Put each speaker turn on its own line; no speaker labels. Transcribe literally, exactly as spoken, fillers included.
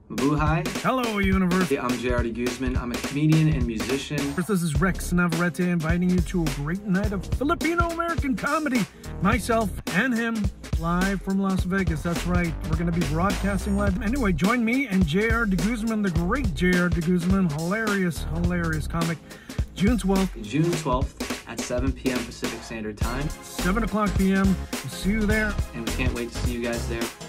Mabuhay.
Hello, universe.
I'm J R Guzman. I'm a comedian and musician.
This is Rex Navarrete inviting you to a great night of Filipino-American comedy. Myself and him live from Las Vegas. That's right. We're going to be broadcasting live. Anyway, join me and J R Guzman, the great J R Guzman. Hilarious, hilarious comic. June twelfth.
June twelfth at seven p m Pacific Standard Time.
seven o'clock p m We'll see you there.
And we can't wait to see you guys there.